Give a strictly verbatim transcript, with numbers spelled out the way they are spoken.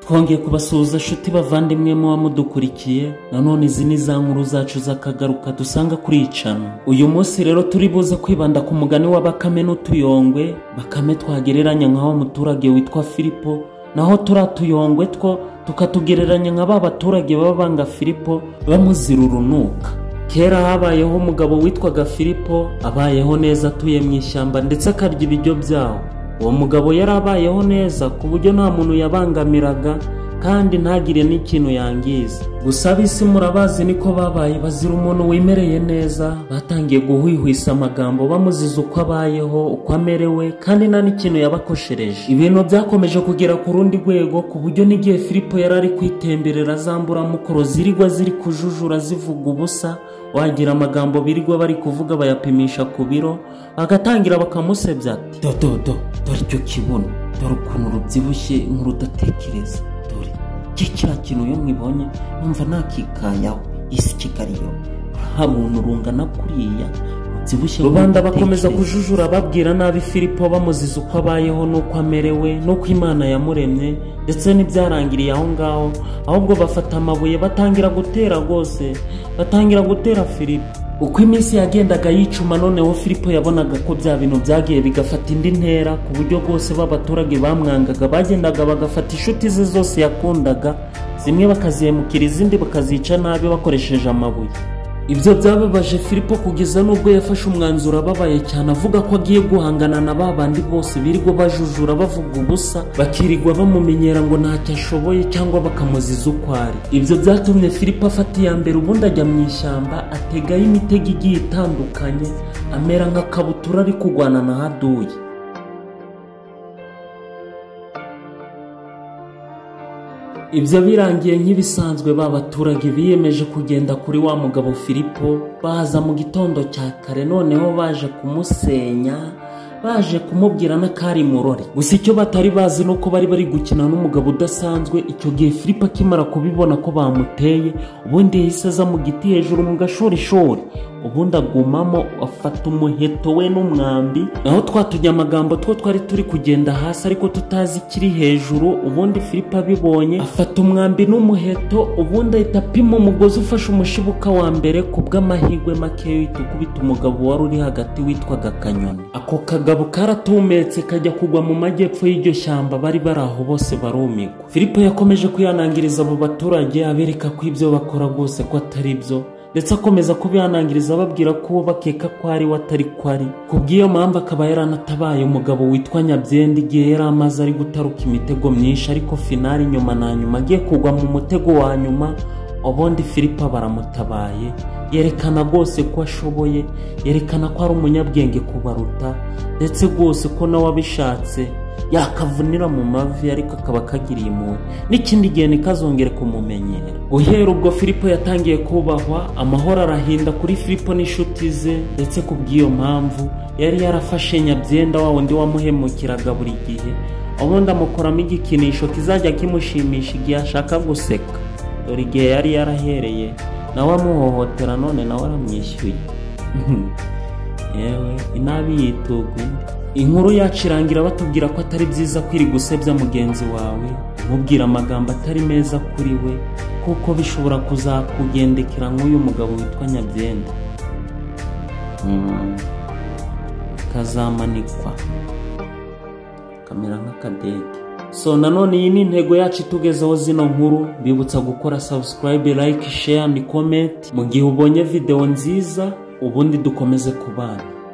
twongeye kubasuhuza shuti bavandimwe mu wamudukurikiye. Nanone izi ni za nkuru zacu zakagaruka dusanga kuri icano. Uyu munsi rero turi buze kwibanda ku mugani wa Bakame n'Utuyongwe. Bakame twagereranya nka wa muturage witwa Filipo, naho turatuyongwe two tukatugereranya nka ba baturage baba banga Filipo bamuzira urunuka. Kera habayeho umugabo witwaga Filipo, abayeho neza atuye mu ishyamba ndetse akarya ibiryo byawo. Uwo mugabo yarabayeho neza ku buryo nta muntu yabangamiraga kandi ntagire n'ikintu yangiza. Gusa abisi murabazi niko babaye bazira umuntu wimereye neza, batangiye guhwihwisa amagambo bamuziza uko abayeho, uko amerewe kandi nta n'ikintu yabakoshereje. Ibintu byakomeje kugera ku rundi rwego ku buryo n'igihe Filipo yari ari kwitemberera zambura mukoro zirigwa ziri kujujura zivuga ubusa, wagira amagambo birigwa bari kuvuga bayapimisha ku biro, agatangira bakamusebya ati dododo dore icyo kibuno, dore ukuntu rubyibushye nk'urudatekereza, dore kiriya kintu iyo mwibonye numva nakikayaho isi kikariyo, nta muntu rungana kuriya rubyibushye. Rubanda bakomeza kujujura babwira nabi Filipo bamuziza uko abayeho n'uko amerewe n'uko Imana yamuremye ndetse n'ibyarangiriye aho ngaho, ahubwo bafata amabuye batangira gutera rwose, batangira gutera Filipo. Uko iminsi yagendaga yicuma noneho Filipo yabonaga ko bya bintu byagiye bigafata indi ntera ku buryo bwose b'abaturage bamwangaga bagendaga bagafata inshuti ze zose yakundaga, zimwe bakazihemukira izindi bakazica nabi bakoresheje amabuye. Ibyo byababaje Filipo kugeza nubwo yafashe umwanzuro ababaye cyane avuga ko agiye guhangana na babandi bose birirwa bajujura bavuga ubusa, bakirirwa bamumenyera ngo ntacyo ashoboye cyangwa bakamuziza uko ari. Ibyo byatumye Filipo afata iya mbere ubundi ajya mu ishyamba ategayo imitego igiye itandukanye, amera nk'akabutura ari kurwana na haduye. Ibyo birangiye nk'ibisanzwe ba baturage biyemeje kugenda kuri wa mugabo Filipo, baza mu gitondo cya kare noneho baje kumusenya, baje kumubwira n'akari murori. Gusa icyo batari bazi nuko bari bari gukina n'umugabo udasanzwe. Icyo gihe Filipo akimara kubibona ko bamuteye, ubundi yahise aza mu giti hejuru mu gashorishori, ubundi agumamo afata umuheto we n'umwambi, naho twatujya amagambo two twari turi kugenda hasi ariko tutazi kiri hejuru. Ubundi Filipo abibonye afata umwambi n'umuheto, ubundi ahita apima umugozi ufashe umushibuka wa mbere, ku bw'amahirwe make uhita ukubita umugabo wari uri hagati witwaga Kanyoni. Ako kagabo karatumetse kajya kugwa mu majyepfo y'iryo shyamba, bari bari aho bose barumigwa. Filipo yakomeje kwihanangiriza abo baturage abereka ko ibyo bakora rwose ko atari byo, ndetse akomeza kubihanangiriza ababwira ko bakeka ko ari we atari ko ari. Ku bw'iyo mpamvu akaba yaranatabaye umugabo witwa Nyabyenda igihe yari amaze ari gutaruka imitego myinshi, ariko finali nyuma na nyuma agiye kugwa mu mutego wa nyuma, ubundi Filipo baramutabaye, yerekana rwose ko ashoboye, yerekana ko ari umunyabwenge kubaruta, ndetse rwose ko nawe abishatse yakavunira mu mavi ariko akaba kagiriye impuhwe, n'ikindi gihe nikazongere kumumenyera. Guhera ubwo Filipo yatangiye kubahwa, amahoro arahinda kuri Filipo n'inshuti ze, ndetse ku bw'iyo mpamvu yari yarafashe Nyabyenda wa wundi wamuhemukiraga buri gihe, ubundi amukoramo igikinisho kizajya kimushimisha igihe ashaka guseka. Dore igihe yari yarahereye nawe amuhohotera, none nawe aramwishyuye. Yewe inabi yituguye. Inkuru yacu irangira batubwira ko atari byiza kwiri gusebya mugenzi wawe, umubwira amagambo atari meza kuri we, kuko bishobora kuzakugendekera nk'uyu mugabo witwa Nyabyenda, hmm. kazamanikwa kamera nk'akadege. So nanone iyi ni intego yacu itugezaho zino nkuru. Bibutsa gukora subscribe, like, share and comment mu gihe ubonye video nziza, ubundi dukomeze kubana.